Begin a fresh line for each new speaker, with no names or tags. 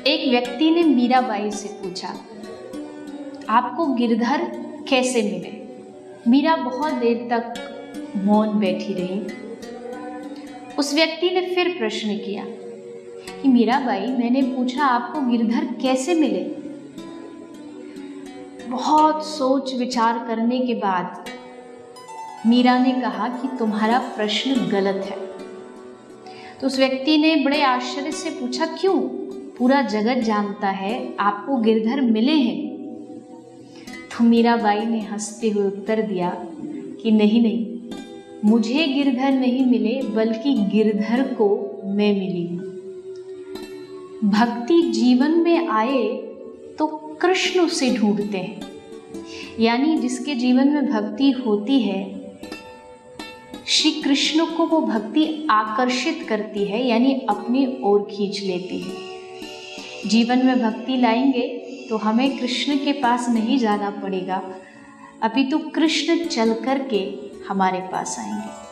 एक व्यक्ति ने मीराबाई से पूछा, आपको गिरधर कैसे मिले? मीरा बहुत देर तक मौन बैठी रही। उस व्यक्ति ने फिर प्रश्न किया कि मीराबाई, मैंने पूछा आपको गिरधर कैसे मिले? बहुत सोच विचार करने के बाद मीरा ने कहा कि तुम्हारा प्रश्न गलत है। तो उस व्यक्ति ने बड़े आश्चर्य से पूछा, क्यों? पूरा जगत जानता है आपको गिरधर मिले हैं। तो मीराबाई ने हंसते हुए उत्तर दिया कि नहीं, मुझे गिरधर नहीं मिले, बल्कि गिरधर को मैं मिली हूँ। भक्ति जीवन में आए तो कृष्ण उसे ढूंढते हैं, यानी जिसके जीवन में भक्ति होती है, श्री कृष्ण को वो भक्ति आकर्षित करती है, यानी अपनी ओर खींच लेती है। जीवन में भक्ति लाएंगे तो हमें कृष्ण के पास नहीं जाना पड़ेगा, अपितु कृष्ण चल कर के हमारे पास आएंगे।